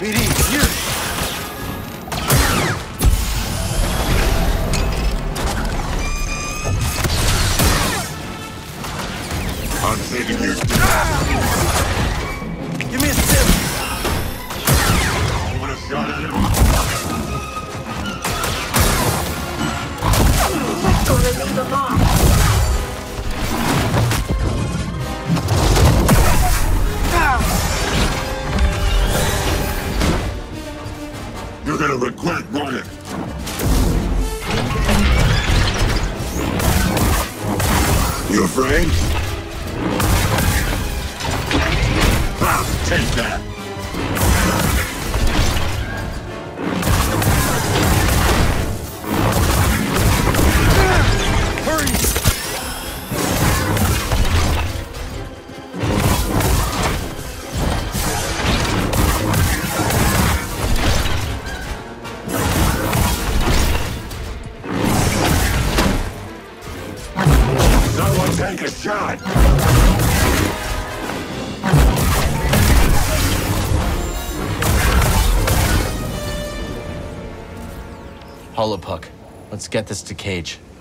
BD, here! I'm saving you. Give me a sip! You want a shot at it? Gonna leave them off. You're gonna regret running. You afraid? Ah, take that. Hurry! Someone take a shot. Holopuck, let's get this to Cage.